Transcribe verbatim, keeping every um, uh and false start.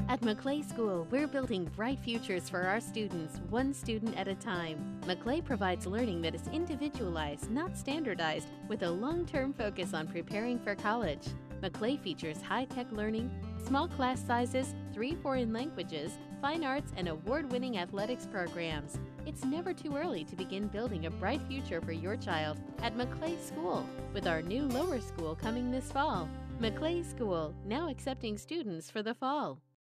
At Maclay School, we're building bright futures for our students, one student at a time. Maclay provides learning that is individualized, not standardized, with a long-term focus on preparing for college. Maclay features high-tech learning, small class sizes, three foreign languages, fine arts, and award-winning athletics programs. It's never too early to begin building a bright future for your child at Maclay School, with our new lower school coming this fall. Maclay School, now accepting students for the fall.